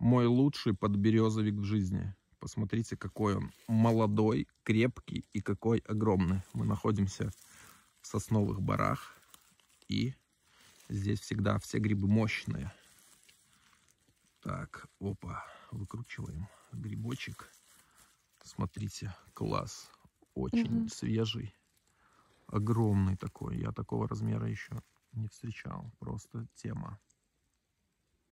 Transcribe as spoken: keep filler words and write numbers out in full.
Мой лучший подберезовик в жизни. Посмотрите, какой он молодой, крепкий и какой огромный. Мы находимся в сосновых барах. И здесь всегда все грибы мощные. Так, опа, выкручиваем грибочек. Смотрите, класс. Очень Мгм. свежий. Огромный такой. Я такого размера еще не встречал. Просто тема.